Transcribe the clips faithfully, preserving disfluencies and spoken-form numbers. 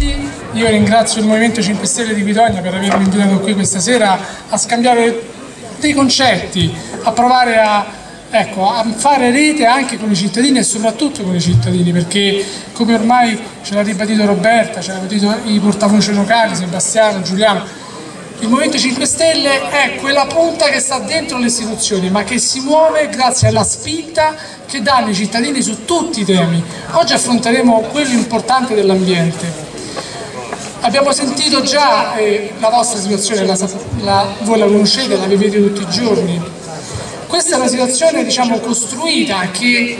Io ringrazio il Movimento cinque Stelle di Guidonia per avermi invitato qui questa sera a scambiare dei concetti, a provare a, ecco, a fare rete anche con i cittadini e soprattutto con i cittadini, perché come ormai ce l'ha ribadito Roberta, ce l'ha ribadito i portavoce locali, Sebastiano, Giuliano, il Movimento cinque Stelle è quella punta che sta dentro le istituzioni, ma che si muove grazie alla spinta che danno i cittadini su tutti i temi. Oggi affronteremo quello importante dell'ambiente. Abbiamo sentito già eh, la vostra situazione, la, la, voi la conoscete, la vivete tutti i giorni. Questa è una situazione, diciamo, costruita che,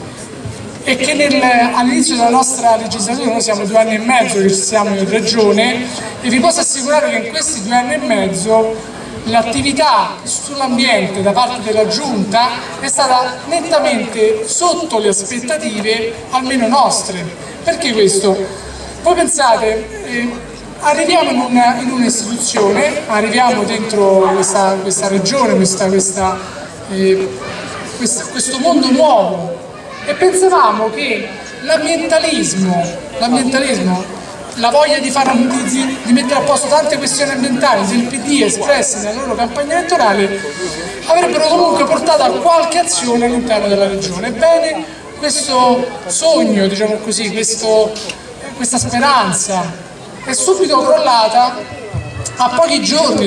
e che all'inizio della nostra legislatura, noi siamo due anni e mezzo che siamo in Regione, e vi posso assicurare che in questi due anni e mezzo l'attività sull'ambiente da parte della Giunta è stata nettamente sotto le aspettative, almeno nostre. Perché questo? Voi pensate, eh, arriviamo in un'istituzione, arriviamo dentro questa, questa regione, questa, questa, eh, questa, questo mondo nuovo, e pensavamo che l'ambientalismo, l'ambientalismo la voglia di, fare, di, di mettere a posto tante questioni ambientali del P D espresse nella loro campagna elettorale avrebbero comunque portato a qualche azione all'interno della regione. Ebbene, questo sogno, diciamo così, questo, questa speranza è subito crollata a pochi giorni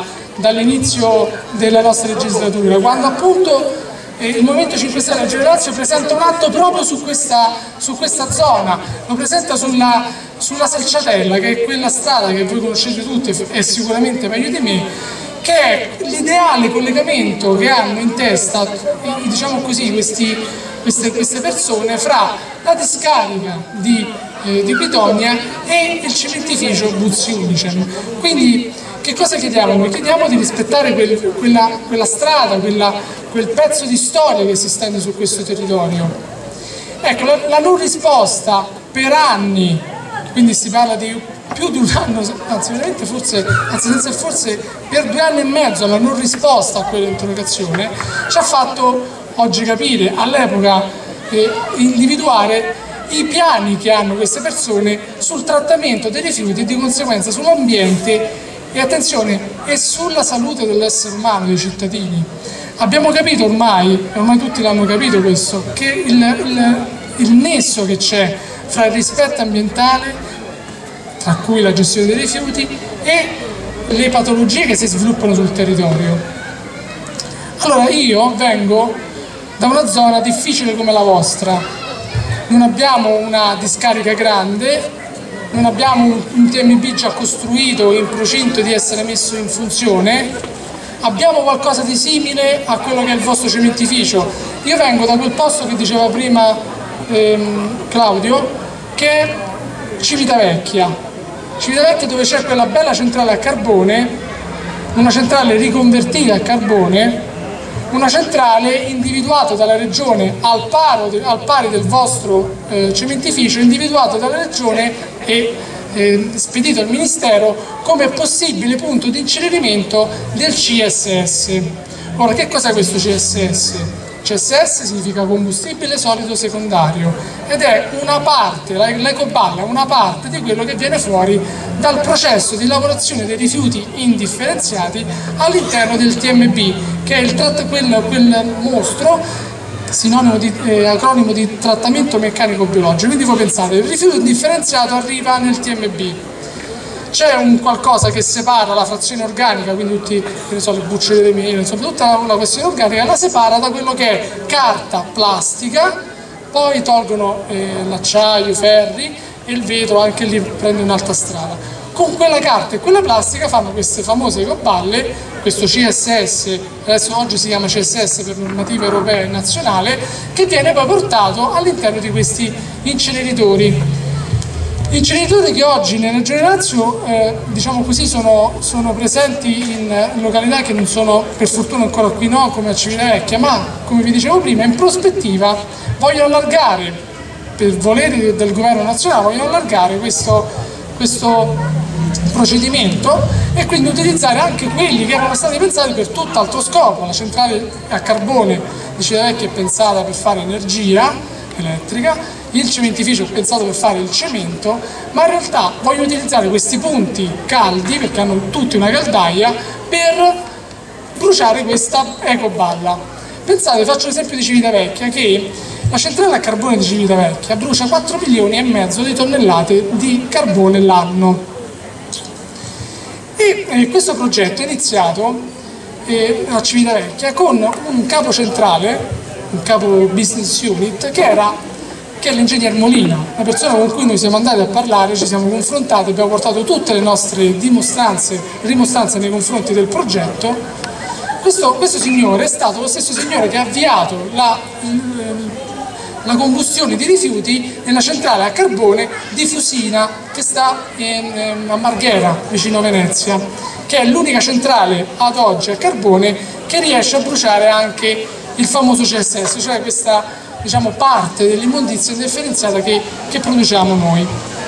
dall'inizio della nostra legislatura, quando appunto il Movimento cinque Stelle a Lazio presenta un atto proprio su questa, su questa zona, lo presenta sulla, sulla Selciatella, che è quella strada che voi conoscete tutti e sicuramente meglio di me, che è l'ideale collegamento che hanno in testa, diciamo così, questi, queste, queste persone fra la discarica di, eh, di Guidonia e il cementificio Buzzi Unicem. Quindi che cosa chiediamo? Noi chiediamo di rispettare quel, quella, quella strada, quella, quel pezzo di storia che si stende su questo territorio. Ecco, la, la non risposta per anni, quindi si parla di più di un anno, anzi veramente forse, anzi senza forse per due anni e mezzo, la non risposta a quell'interrogazione ci ha fatto oggi capire, all'epoca eh, individuare i piani che hanno queste persone sul trattamento dei rifiuti e di conseguenza sull'ambiente e, attenzione, e sulla salute dell'essere umano, dei cittadini. Abbiamo capito ormai, e ormai tutti l'hanno capito questo, che il, il, il nesso che c'è fra il rispetto ambientale, tra cui la gestione dei rifiuti, e le patologie che si sviluppano sul territorio. Allora, io vengo da una zona difficile come la vostra, non abbiamo una discarica grande, non abbiamo un T M B già costruito in procinto di essere messo in funzione, abbiamo qualcosa di simile a quello che è il vostro cementificio. Io vengo da quel posto che diceva prima ehm, Claudio, che è Civitavecchia. Civitavecchia, dove c'è quella bella centrale a carbone, una centrale riconvertita a carbone, una centrale individuata dalla regione al, paro, al pari del vostro eh, cementificio, individuato dalla regione e eh, spedito al Ministero come possibile punto di incenerimento del C S S. Ora, che cos'è questo C S S? C S S significa combustibile solido secondario ed è una parte, l'ecoballa è una parte di quello che viene fuori dal processo di lavorazione dei rifiuti indifferenziati all'interno del T M B, che è il quel, quel mostro, sinonimo di, eh, acronimo di trattamento meccanico biologico. Quindi voi pensate, il rifiuto indifferenziato arriva nel T M B. C'è un qualcosa che separa la frazione organica, quindi tutti, che ne so, le bucce delle mele, insomma tutta la questione organica la separa da quello che è carta, plastica, poi tolgono eh, l'acciaio, i ferri e il vetro, anche lì prende un'altra strada. Con quella carta e quella plastica fanno queste famose ecoballe, questo C S S, adesso oggi si chiama C S S per normativa europea e nazionale, che viene poi portato all'interno di questi inceneritori. Inceneritori che oggi nella Regione Lazio eh, diciamo così, sono, sono presenti in località che non sono per fortuna ancora qui, no, come a Civitavecchia, ma come vi dicevo prima in prospettiva vogliono allargare, per volere del governo nazionale, vogliono allargare questo, questo procedimento e quindi utilizzare anche quelli che erano stati pensati per tutt'altro scopo. La centrale a carbone di Civitavecchia è pensata per fare energia elettrica il cementificio è pensato per fare il cemento, ma in realtà vogliono utilizzare questi punti caldi, perché hanno tutti una caldaia, per bruciare questa ecoballa. Pensate, faccio l'esempio di Civitavecchia, che la centrale a carbone di Civitavecchia brucia quattro milioni e mezzo di tonnellate di carbone l'anno. E eh, questo progetto è iniziato eh, a Civitavecchia con un capo centrale, un capo business unit, che era che è l'ingegner Molina, una persona con cui noi siamo andati a parlare, ci siamo confrontati, abbiamo portato tutte le nostre dimostranze, rimostranze nei confronti del progetto. Questo, questo signore è stato lo stesso signore che ha avviato la, la combustione di rifiuti nella centrale a carbone di Fusina, che sta in, a Marghera, vicino a Venezia, che è l'unica centrale ad oggi a carbone che riesce a bruciare anche il famoso C S S, cioè questa, diciamo, parte dell'immondizia indifferenziata che, che produciamo noi.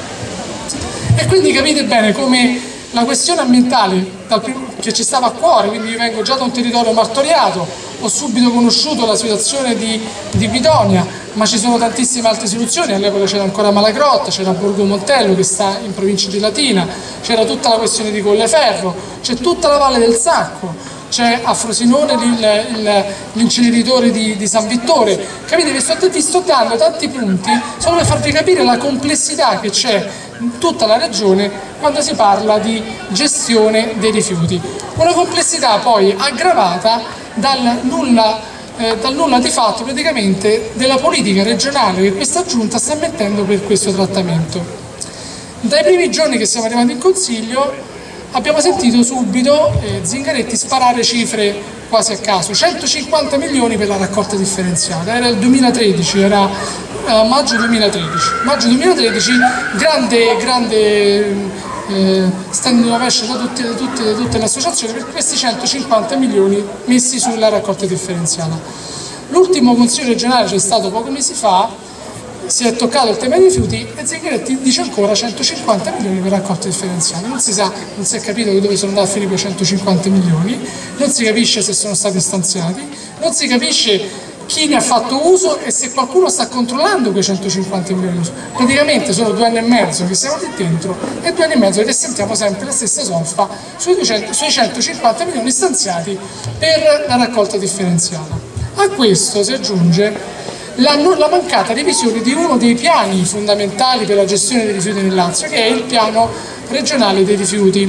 E quindi capite bene come la questione ambientale dal primo, che ci stava a cuore, quindi io vengo già da un territorio martoriato, ho subito conosciuto la situazione di, di Guidonia, ma ci sono tantissime altre soluzioni. All'epoca c'era ancora Malagrotta, c'era Borgo Montello che sta in provincia di Latina, c'era tutta la questione di Colleferro, c'è tutta la Valle del Sacco, c'è a Frosinone l'inceneritore di, di San Vittore. Capite, vi sto, vi sto dando tanti punti solo per farvi capire la complessità che c'è in tutta la regione quando si parla di gestione dei rifiuti. Una complessità poi aggravata dal nulla, eh, dal nulla di fatto praticamente della politica regionale che questa giunta sta mettendo per questo trattamento. Dai primi giorni che siamo arrivati in Consiglio abbiamo sentito subito eh, Zingaretti sparare cifre quasi a caso, centocinquanta milioni per la raccolta differenziata, era il duemilatredici, era eh, maggio duemilatredici, maggio duemilatredici, grande, grande eh, standing ovation da tutte, da tutte, da tutte le associazioni per questi centocinquanta milioni messi sulla raccolta differenziata. L'ultimo consiglio regionale c'è stato pochi mesi fa, si è toccato il tema dei rifiuti e Zingaretti dice ancora centocinquanta milioni per raccolta differenziale. Non si sa, non si è capito dove sono andati a finire quei centocinquanta milioni, non si capisce se sono stati stanziati, non si capisce chi ne ha fatto uso e se qualcuno sta controllando quei centocinquanta milioni. Praticamente sono due anni e mezzo che siamo lì dentro e due anni e mezzo che sentiamo sempre la stessa solfa sui, duecento, sui centocinquanta milioni stanziati per la raccolta differenziata. A questo si aggiunge La, la mancata revisione di uno dei piani fondamentali per la gestione dei rifiuti nel Lazio, che è il piano regionale dei rifiuti.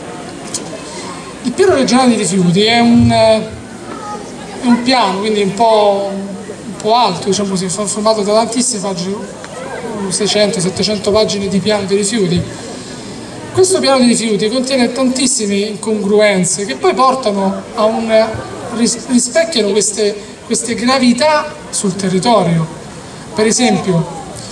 Il piano regionale dei rifiuti è un, è un piano, quindi un po', un po' alto, diciamo così, formato da tantissime pagine, seicento settecento pagine di piano dei rifiuti. Questo piano dei rifiuti contiene tantissime incongruenze che poi portano a un rispecchiano queste queste gravità sul territorio. Per esempio,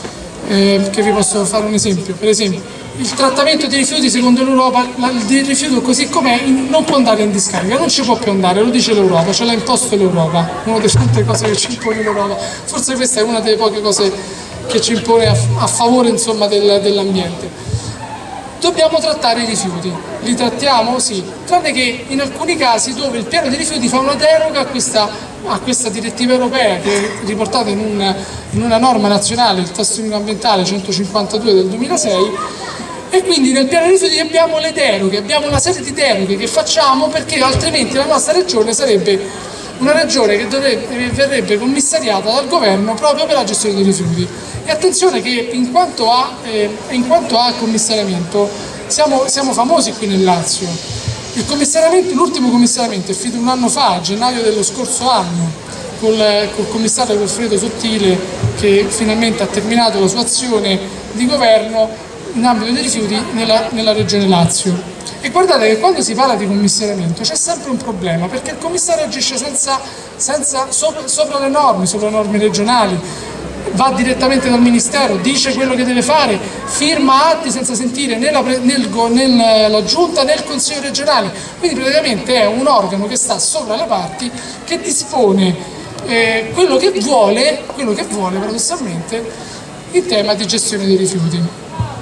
eh, che vi posso fare un esempio, per esempio, il trattamento dei rifiuti secondo l'Europa, il rifiuto così com'è non può andare in discarica, non ci può più andare, lo dice l'Europa, ce l'ha imposto l'Europa, una delle tante cose che ci impone l'Europa, forse questa è una delle poche cose che ci impone a, a favore, insomma, del, dell'ambiente. Dobbiamo trattare i rifiuti, li trattiamo? Sì, tranne che in alcuni casi dove il piano dei rifiuti fa una deroga a questa, a questa direttiva europea che è riportata in, un, in una norma nazionale, il testo unico ambientale centocinquantadue del duemilasei, e quindi nel piano dei rifiuti abbiamo le deroghe, abbiamo una serie di deroghe che facciamo perché altrimenti la nostra regione sarebbe una regione che dovrebbe, verrebbe commissariata dal governo proprio per la gestione dei rifiuti. E attenzione che in quanto a, eh, in quanto a commissariamento siamo, siamo famosi qui nel Lazio. Il commissariamento, l'ultimo commissariamento è finito un anno fa, a gennaio dello scorso anno, col, col commissario Goffredo Sottile, che finalmente ha terminato la sua azione di governo in ambito dei rifiuti nella, nella regione Lazio. E guardate che quando si parla di commissariamento c'è sempre un problema, perché il commissario agisce senza, senza, sopra, sopra le norme, sopra le norme regionali, va direttamente dal Ministero, dice quello che deve fare, firma atti senza sentire né la, né né la Giunta né il Consiglio regionale, quindi praticamente è un organo che sta sopra le parti, che dispone eh, quello che vuole, quello che vuole paradossalmente in tema di gestione dei rifiuti.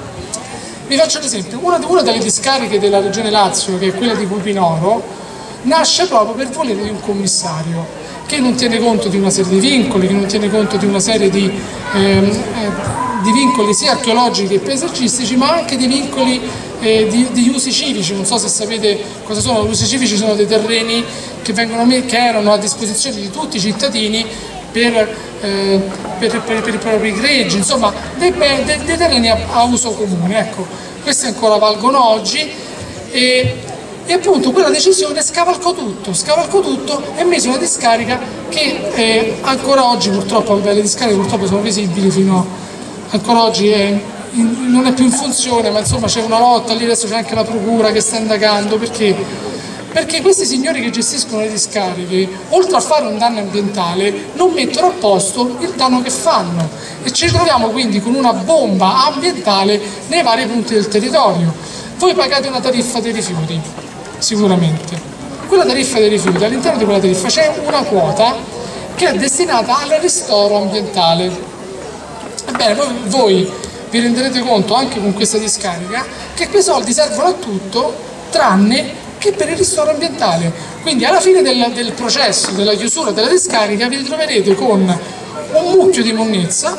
Vi faccio un esempio, una, una delle discariche della regione Lazio, che è quella di Cupinoro, nasce proprio per volere di un commissario. che non tiene conto di una serie di vincoli, che non tiene conto di una serie di, ehm, eh, di vincoli sia archeologici che paesaggistici, ma anche di vincoli eh, di, di usi civici. Non so se sapete cosa sono. Gli usi civici sono dei terreni che, vengono, che erano a disposizione di tutti i cittadini per, eh, per, per, per i propri greggi, insomma dei, dei, dei terreni a, a uso comune. Ecco, questi ancora valgono oggi e, e appunto quella decisione scavalcò tutto, scavalcò tutto e mise una discarica che eh, ancora oggi purtroppo, le discariche purtroppo sono visibili fino a, ancora oggi è, in, non è più in funzione, ma insomma c'è una lotta lì, adesso c'è anche la procura che sta indagando perché Perché questi signori che gestiscono le discariche, oltre a fare un danno ambientale, non mettono a posto il danno che fanno e ci troviamo quindi con una bomba ambientale nei vari punti del territorio. Voi pagate una tariffa dei rifiuti, sicuramente. Quella tariffa dei rifiuti, all'interno di quella tariffa c'è una quota che è destinata al ristoro ambientale. Ebbene, voi, voi vi renderete conto anche con questa discarica che quei soldi servono a tutto tranne che per il ristoro ambientale. Quindi alla fine del, del processo, della chiusura della discarica, vi ritroverete con un mucchio di monnezza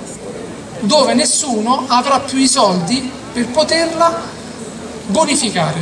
dove nessuno avrà più i soldi per poterla bonificare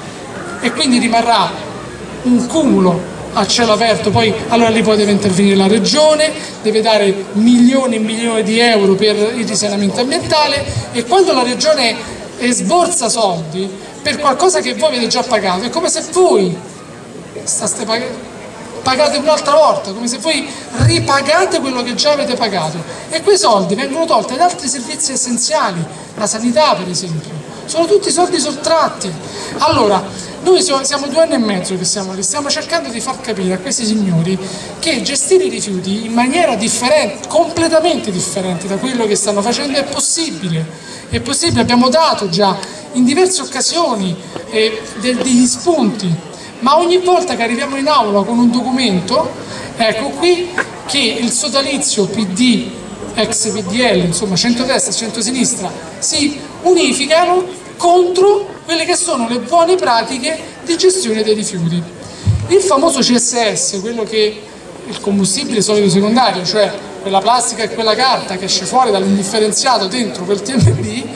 e quindi rimarrà un cumulo a cielo aperto. Poi allora lì poi deve intervenire la regione, deve dare milioni e milioni di euro per il risanamento ambientale e quando la regione sborsa soldi per qualcosa che voi avete già pagato, è come se voi staste pag- pagate un'altra volta, come se voi ripagate quello che già avete pagato e quei soldi vengono tolti da altri servizi essenziali, la sanità per esempio, sono tutti soldi sottratti. Allora, noi siamo due anni e mezzo che siamo lì, stiamo cercando di far capire a questi signori che gestire i rifiuti in maniera differente, completamente differente da quello che stanno facendo è possibile, è possibile, abbiamo dato già in diverse occasioni eh, degli spunti, ma ogni volta che arriviamo in aula con un documento, ecco qui che il sodalizio P D, ex P D L, insomma centrodestra e centrosinistra si unificano contro quelle che sono le buone pratiche di gestione dei rifiuti. Il famoso C S S, quello che il combustibile solido secondario, cioè quella plastica e quella carta che esce fuori dall'indifferenziato dentro quel T M B,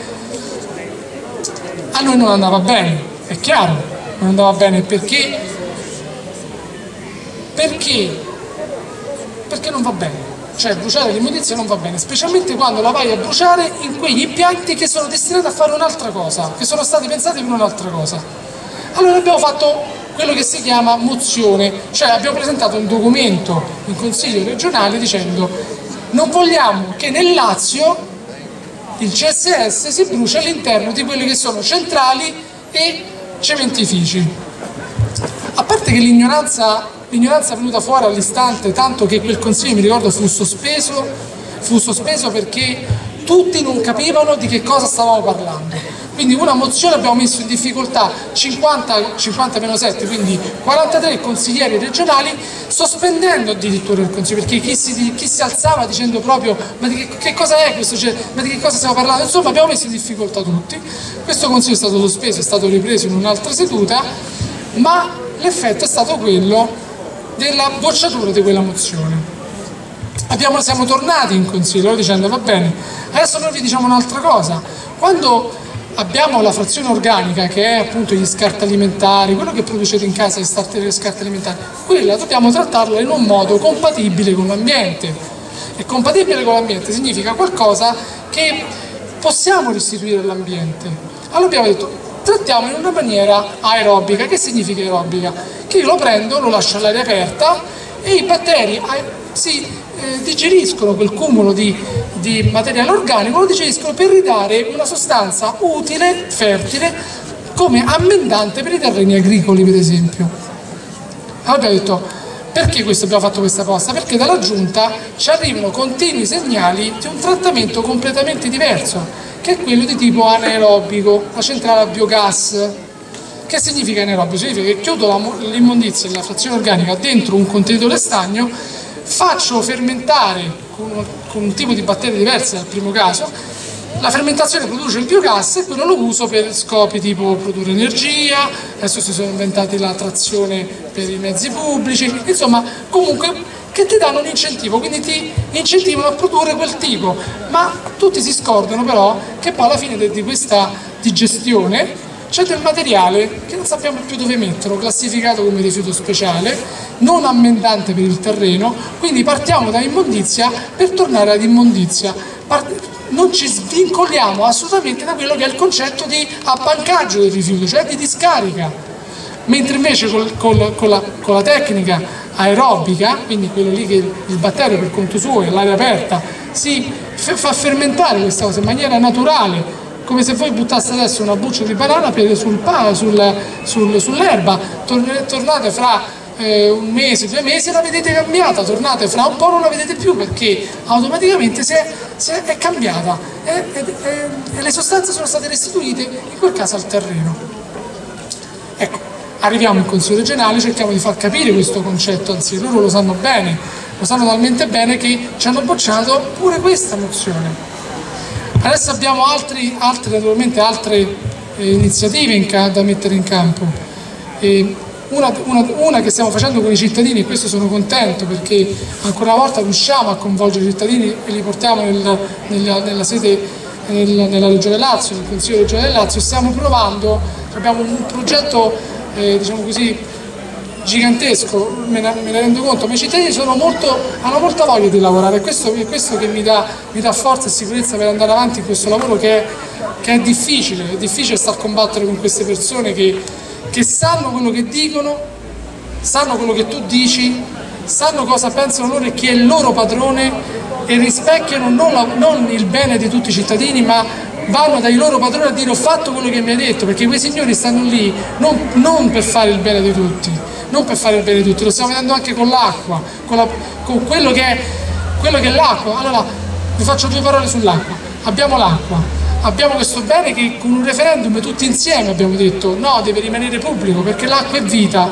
a noi non andava bene, è chiaro, non andava bene perché? Perché? Perché non va bene, cioè bruciare l'immondizia non va bene, specialmente quando la vai a bruciare in quegli impianti che sono destinati a fare un'altra cosa, che sono stati pensati per un'altra cosa. Allora abbiamo fatto quello che si chiama mozione, cioè abbiamo presentato un documento in Consiglio regionale dicendo non vogliamo che nel Lazio il C S S si brucia all'interno di quelli che sono centrali e cementifici. A parte che l'ignoranza l'ignoranza è venuta fuori all'istante, tanto che quel consiglio, mi ricordo, fu sospeso, fu sospeso perché tutti non capivano di che cosa stavamo parlando. Quindi una mozione abbiamo messo in difficoltà cinquanta, cinquanta meno sette, quindi quarantatré consiglieri regionali, sospendendo addirittura il consiglio, perché chi si, chi si alzava dicendo proprio ma di che, che cosa è questo, cioè, ma di che cosa stiamo parlando, insomma abbiamo messo in difficoltà tutti. Questo consiglio è stato sospeso, è stato ripreso in un'altra seduta, ma l'effetto è stato quello della bocciatura di quella mozione. Abbiamo, siamo tornati in consiglio dicendo va bene, adesso noi vi diciamo un'altra cosa, quando abbiamo la frazione organica che è appunto gli scarti alimentari, quello che producete in casa, gli scarti alimentari, quella dobbiamo trattarla in un modo compatibile con l'ambiente. E compatibile con l'ambiente significa qualcosa che possiamo restituire all'ambiente. Allora abbiamo detto, trattiamo in una maniera aerobica. Che significa aerobica? Che io lo prendo, lo lascio all'aria aperta e i batteri si eh, digeriscono quel cumulo di, di materiale organico, lo digeriscono per ridare una sostanza utile, fertile, come ammendante per i terreni agricoli, per esempio. Allora abbiamo detto, perché questo abbiamo fatto questa cosa? Perché dalla giunta ci arrivano continui segnali di un trattamento completamente diverso, che è quello di tipo anaerobico, la centrale a biogas. Che significa anaerobico? Significa che chiudo l'immondizia e la frazione organica dentro un contenitore stagno, faccio fermentare con, con un tipo di batteri diversi dal primo caso, la fermentazione produce il biogas e quello lo uso per scopi tipo produrre energia, adesso si sono inventati la trazione per i mezzi pubblici, insomma comunque che ti danno un incentivo, quindi ti incentivano a produrre quel tipo, ma tutti si scordano però che poi alla fine di questa digestione c'è del materiale che non sappiamo più dove metterlo, classificato come rifiuto speciale, non ammendante per il terreno, quindi partiamo da immondizia per tornare ad immondizia. Non ci svincoliamo assolutamente da quello che è il concetto di abbancaggio del rifiuto, cioè di discarica, mentre invece col, col, con, la, con la tecnica aerobica, quindi quello lì che il batterio per conto suo e all'aria aperta si fa fermentare questa cosa in maniera naturale, come se voi buttaste adesso una buccia di banana sul, sul, sul, sull'erba, tornate fra eh, un mese, due mesi e la vedete cambiata, tornate fra un po' non la vedete più perché automaticamente si è, si è, è cambiata e, e, e, e le sostanze sono state restituite in quel caso al terreno. Ecco, arriviamo in Consiglio regionale, cerchiamo di far capire questo concetto, anzi loro lo sanno bene, lo sanno talmente bene che ci hanno bocciato pure questa mozione. Adesso abbiamo altri, altre, naturalmente altre eh, iniziative in da mettere in campo. E una, una, una che stiamo facendo con i cittadini, e questo sono contento perché ancora una volta riusciamo a coinvolgere i cittadini e li portiamo nel, nella, nella sede, nel, nella Regione Lazio, nel Consiglio regionale Lazio. Stiamo provando, abbiamo un progetto eh, diciamo così gigantesco, me ne, me ne rendo conto, ma i cittadini sono molto, hanno molta voglia di lavorare e questo, è questo che mi dà, mi dà forza e sicurezza per andare avanti in questo lavoro che è, che è difficile, è difficile star a combattere con queste persone che, che sanno quello che dicono, sanno quello che tu dici, sanno cosa pensano loro e chi è il loro padrone e rispecchiano non, la, non il bene di tutti i cittadini, ma vanno dai loro padroni a dire ho fatto quello che mi hai detto, perché quei signori stanno lì non, non per fare il bene di tutti, non per fare il bene di tutti, lo stiamo vedendo anche con l'acqua, con, con quello che è, quello che è l'acqua. Allora, vi faccio due parole sull'acqua. Abbiamo l'acqua, abbiamo questo bene che con un referendum tutti insieme abbiamo detto no, deve rimanere pubblico perché l'acqua è vita.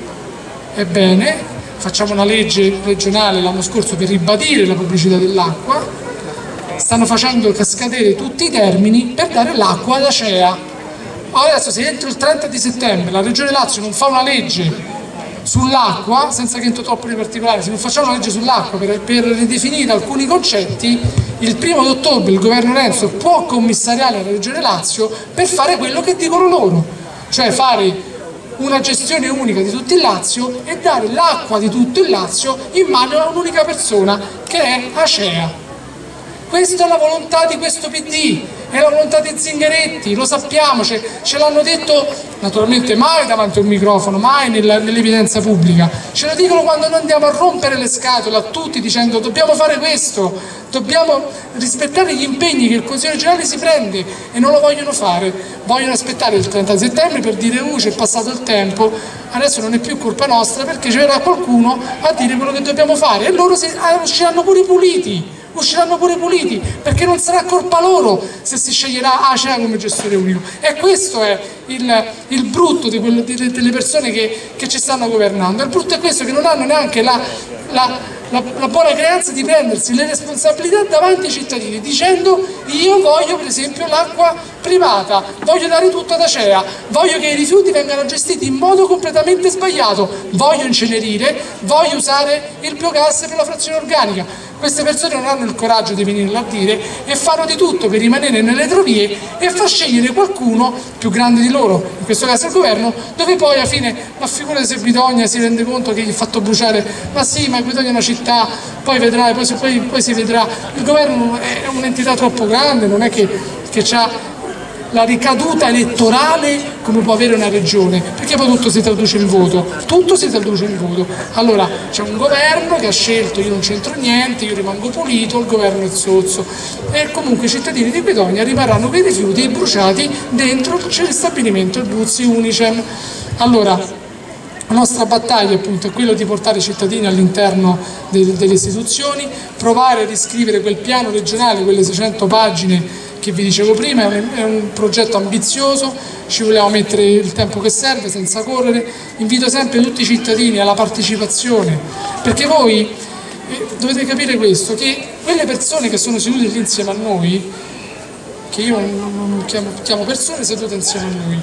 Ebbene, facciamo una legge regionale l'anno scorso per ribadire la pubblicità dell'acqua, stanno facendo cascadere tutti i termini per dare l'acqua ad Acea. Adesso se entro il trenta di settembre la Regione Lazio non fa una legge sull'acqua, senza che entro troppo nei particolari, se non facciamo una legge sull'acqua per, per ridefinire alcuni concetti, il primo di ottobre il governo Renzo può commissariare la Regione Lazio per fare quello che dicono loro, cioè fare una gestione unica di tutto il Lazio e dare l'acqua di tutto il Lazio in mano a un'unica persona che è Acea. Questa è la volontà di questo P D, è la volontà di Zingaretti, lo sappiamo, ce, ce l'hanno detto naturalmente mai davanti a un microfono, mai nell'evidenza pubblica, ce lo dicono quando noi andiamo a rompere le scatole a tutti dicendo dobbiamo fare questo, dobbiamo rispettare gli impegni che il Consiglio regionale si prende e non lo vogliono fare, vogliono aspettare il trenta settembre per dire uh c'è passato il tempo, adesso non è più colpa nostra perché c'era qualcuno a dire quello che dobbiamo fare e loro si, ah, usciranno pure puliti. usciranno pure puliti, perché non sarà colpa loro se si sceglierà Acea come gestore unico. E questo è il, il brutto di quello, di, delle persone che, che ci stanno governando. Il brutto è questo, che non hanno neanche la, la, la, la buona creanza di prendersi le responsabilità davanti ai cittadini, dicendo io voglio per esempio l'acqua privata, voglio dare tutto ad Acea, voglio che i rifiuti vengano gestiti in modo completamente sbagliato, voglio incenerire, voglio usare il biogas per la frazione organica. Queste persone non hanno il coraggio di venirlo a dire e fanno di tutto per rimanere nelle trovie e far scegliere qualcuno più grande di loro, in questo caso il governo, dove poi alla fine, ma figurati se Guidonia si rende conto che gli ha fatto bruciare, ma sì, ma Guidonia è una città, poi vedrai, poi, poi, poi si vedrà, il governo è un'entità troppo grande, non è che, che ha la ricaduta elettorale come può avere una regione, perché poi tutto si traduce in voto, tutto si traduce in voto. Allora c'è un governo che ha scelto io non c'entro niente, io rimango pulito, il governo è zozzo e comunque i cittadini di Guidonia rimarranno con i rifiuti bruciati dentro il stabilimento, il Buzzi Unicem. Allora la nostra battaglia appunto è quella di portare i cittadini all'interno de delle istituzioni, provare a riscrivere quel piano regionale, quelle seicento pagine che vi dicevo prima, è un, è un progetto ambizioso, ci vogliamo mettere il tempo che serve senza correre, invito sempre tutti i cittadini alla partecipazione, perché voi eh, dovete capire questo, che quelle persone che sono sedute lì insieme a noi, che io non, non chiamo, chiamo persone sedute insieme a noi,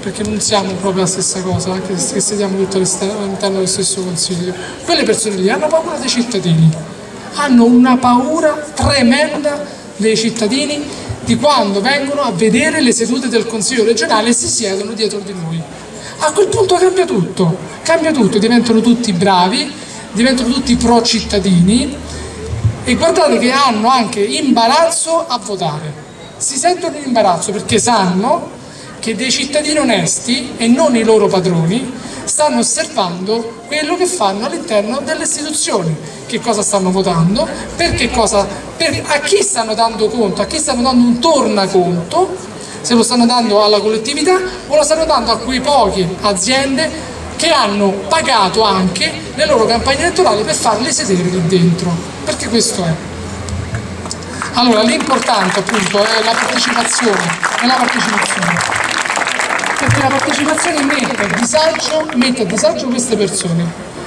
perché non siamo proprio la stessa cosa, anche se sediamo tutti all'interno dello stesso Consiglio. Quelle persone lì hanno paura dei cittadini, hanno una paura tremenda dei cittadini di quando vengono a vedere le sedute del Consiglio regionale e si siedono dietro di noi. A quel punto cambia tutto, cambia tutto, diventano tutti bravi, diventano tutti pro cittadini e guardate che hanno anche imbarazzo a votare, si sentono in imbarazzo perché sanno che dei cittadini onesti e non i loro padroni stanno osservando quello che fanno all'interno delle istituzioni, che cosa stanno votando, per che cosa, per, a chi stanno dando conto, a chi stanno dando un tornaconto, se lo stanno dando alla collettività o lo stanno dando a quei poche aziende che hanno pagato anche le loro campagne elettorali per farle sedere lì dentro, perché questo è. Allora l'importante appunto è la partecipazione, è la partecipazione. Perché la partecipazione mette a disagio, mette a disagio queste persone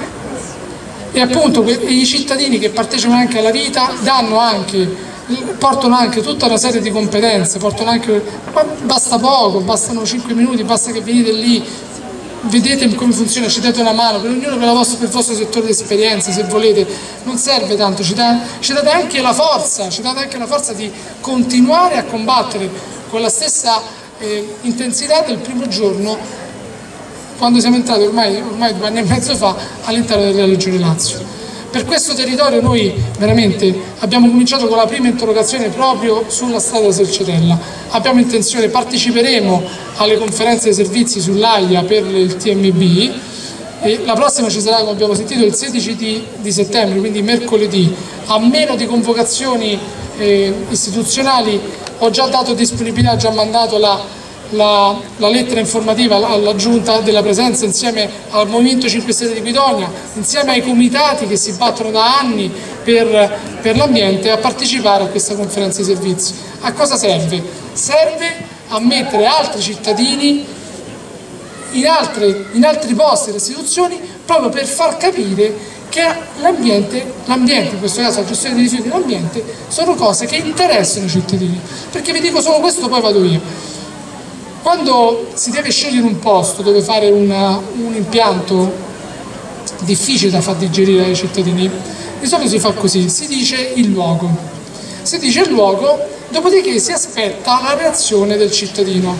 e appunto i cittadini che partecipano anche alla vita danno anche, portano anche tutta una serie di competenze, portano anche, ma basta poco, bastano cinque minuti, basta che venite lì, vedete come funziona, ci date una mano, per ognuno per, la vostra, per il vostro settore di esperienza, se volete, non serve tanto, ci, da, ci date anche la forza, ci date anche la forza di continuare a combattere con la stessa Eh, intensità del primo giorno quando siamo entrati ormai, ormai due anni e mezzo fa all'interno della Regione Lazio. Per questo territorio noi veramente abbiamo cominciato con la prima interrogazione proprio sulla strada Selcetella, abbiamo intenzione, parteciperemo alle conferenze dei servizi sull'A I A per il T M B e la prossima ci sarà, come abbiamo sentito, il sedici di settembre, quindi mercoledì, a meno di convocazioni eh, istituzionali. Ho già dato disponibilità, ho già mandato la, la, la lettera informativa alla Giunta della presenza insieme al Movimento cinque Stelle di Guidonia, insieme ai comitati che si battono da anni per, per l'ambiente, a partecipare a questa conferenza di servizi. A cosa serve? Serve a mettere altri cittadini in, altre, in altri posti delle istituzioni proprio per far capire che l'ambiente, l'ambiente, in questo caso la gestione dei rifiuti dell'ambiente, sono cose che interessano i cittadini. Perché vi dico solo questo, poi vado io. Quando si deve scegliere un posto dove fare una, un impianto difficile da far digerire ai cittadini, di solito si fa così, si dice il luogo. Si dice il luogo, dopodiché si aspetta la reazione del cittadino.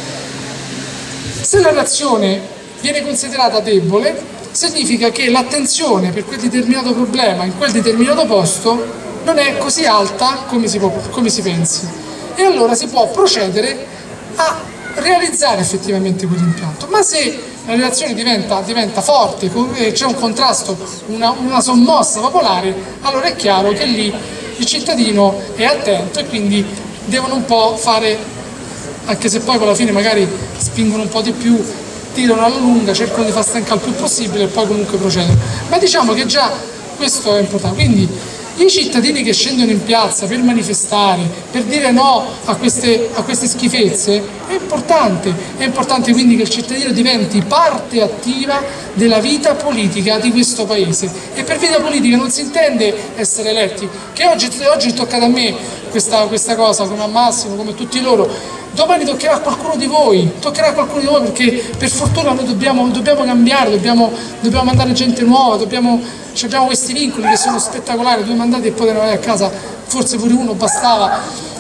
Se la reazione viene considerata debole, significa che l'attenzione per quel determinato problema in quel determinato posto non è così alta come si, può, come si pensi, e allora si può procedere a realizzare effettivamente quell'impianto. Ma se la reazione diventa, diventa forte, c'è un contrasto, una, una sommossa popolare, allora è chiaro che lì il cittadino è attento e quindi devono un po' fare, anche se poi alla fine magari spingono un po' di più, tirano alla lunga, cercano di far stancare il più possibile e poi comunque procedono. Ma diciamo che già questo è importante. Quindi i cittadini che scendono in piazza per manifestare, per dire no a queste, a queste schifezze, è importante. È importante quindi che il cittadino diventi parte attiva della vita politica di questo paese. E per vita politica non si intende essere eletti, che oggi, oggi è toccata a me questa, questa cosa, come a Massimo, come a tutti loro. Domani toccherà a qualcuno di voi, toccherà a qualcuno di voi, perché per fortuna noi dobbiamo, dobbiamo cambiare, dobbiamo, dobbiamo mandare gente nuova, dobbiamo, abbiamo questi vincoli che sono spettacolari, due mandati e poi andare a casa, forse pure uno bastava.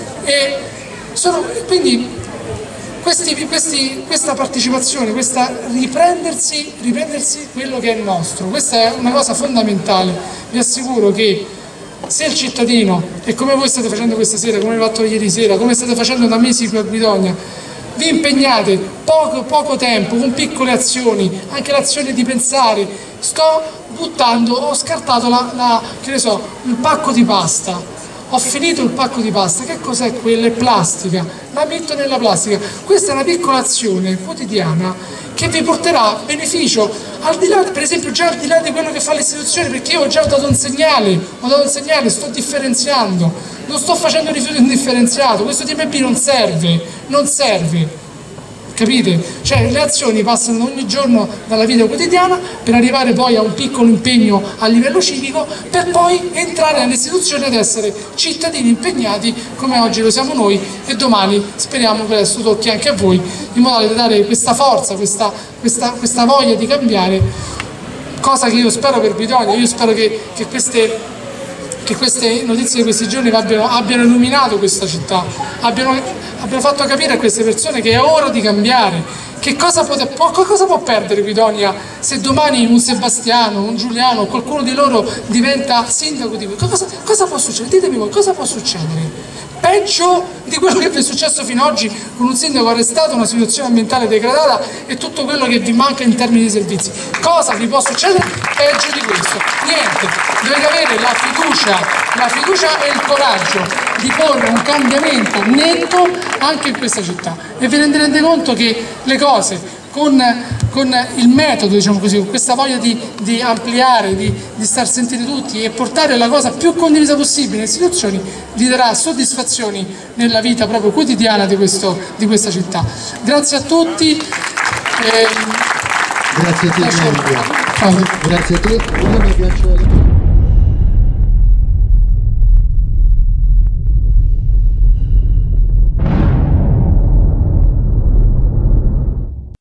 E sono, quindi questi, questi, questa partecipazione, questa riprendersi, riprendersi quello che è nostro, questa è una cosa fondamentale. Vi assicuro che se il cittadino, e come voi state facendo questa sera, come avete fatto ieri sera, come state facendo da mesi qui a Guidonia, vi impegnate poco, poco tempo, con piccole azioni, anche l'azione di pensare, sto buttando, ho scartato la, la, che ne so, il pacco di pasta, ho finito il pacco di pasta, che cos'è quella? È plastica, la metto nella plastica. Questa è una piccola azione quotidiana che vi porterà beneficio, al di là, per esempio già al di là di quello che fa l'istituzione, perché io ho già dato un segnale, ho dato un segnale, sto differenziando, non sto facendo rifiuto indifferenziato, questo T M B non serve, non serve. capite? Cioè le azioni passano ogni giorno dalla vita quotidiana per arrivare poi a un piccolo impegno a livello civico, per poi entrare nelle istituzioni ed essere cittadini impegnati come oggi lo siamo noi, e domani speriamo che adesso tocchi anche a voi, in modo da dare questa forza, questa, questa, questa voglia di cambiare, cosa che io spero per Bidonia. Io spero che, che queste che queste notizie di questi giorni abbiano, abbiano illuminato questa città, abbiano, abbiano fatto capire a queste persone che è ora di cambiare. Che cosa, pote, può, cosa può perdere Guidonia se domani un Sebastiano, un Giuliano, qualcuno di loro diventa sindaco di voi? Cosa, cosa può succedere? Ditemi voi, cosa può succedere? Peggio di quello che vi è successo fino ad oggi, con un sindaco arrestato, una situazione ambientale degradata e tutto quello che vi manca in termini di servizi. Cosa vi può succedere peggio di questo? Niente. Dovete avere la fiducia, la fiducia e il coraggio di porre un cambiamento netto anche in questa città, e vi renderete conto che le cose con, con il metodo, diciamo così, con questa voglia di, di ampliare, di, di star sentire tutti e portare la cosa più condivisa possibile nelle istituzioni, vi darà soddisfazioni nella vita proprio quotidiana di, questo, di questa città. Grazie a tutti. Grazie a te, Grazie a te.